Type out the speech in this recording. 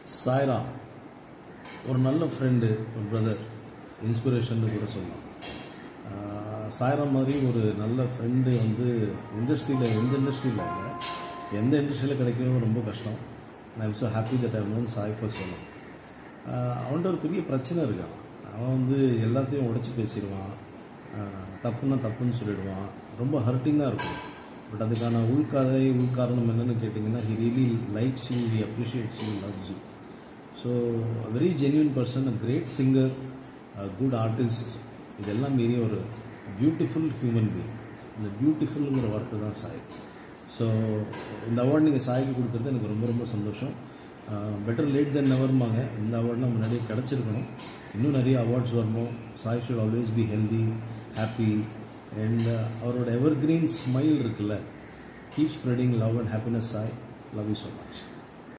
Sairam, ஒரு நல்ல friend, ஒரு பிரதர், இன்ஸ்பிரேஷன்னு கூட சொல்லலாம். சாய்ராம் மாதிரி ஒரு நல்ல ஃப்ரெண்டு வந்து இண்டஸ்ட்ரியில் எந்த இண்டஸ்ட்ரியில் இல்லை, எந்த இண்டஸ்ட்ரியில் கிடைக்கிறது ரொம்ப கஷ்டம். I am so happy that I known Sai for so long. அவன்கிட்ட ஒரு பெரிய பிரச்சனை இருக்கான். அவன் வந்து எல்லாத்தையும் உடச்சி பேசிடுவான், தப்புன்னா தப்புன்னு சொல்லிடுவான், ரொம்ப ஹர்ட்டிங்காக இருக்கும். பட் அதுக்கான உள்காரணம் என்னென்னு கேட்டிங்கன்னா, he really likes you, he appreciates you, loves you. So very genuine person, a great singer, good artist, இதெல்லாம் மீறி ஒரு பியூட்டிஃபுல் ஹியூமன் பீயிங். இந்த பியூட்டிஃபுல்ங்கிற வார்த்தை தான் சாய். ஸோ இந்த அவார்டு நீங்கள் சாய்க்கு கொடுக்குறது எனக்கு ரொம்ப ரொம்ப சந்தோஷம். பெட்டர் லேட் தென் நெவர்மாங்க. இந்த அவார்ட்லாம் முன்னாடியே கிடச்சிருக்கணும். இன்னும் நிறைய அவார்ட்ஸ் வரணும். Sai should always be healthy, happy, and அவரோட எவர் கிரீன் ஸ்மைல் இருக்குல்ல, keep spreading love and happiness. Sai, love you so much.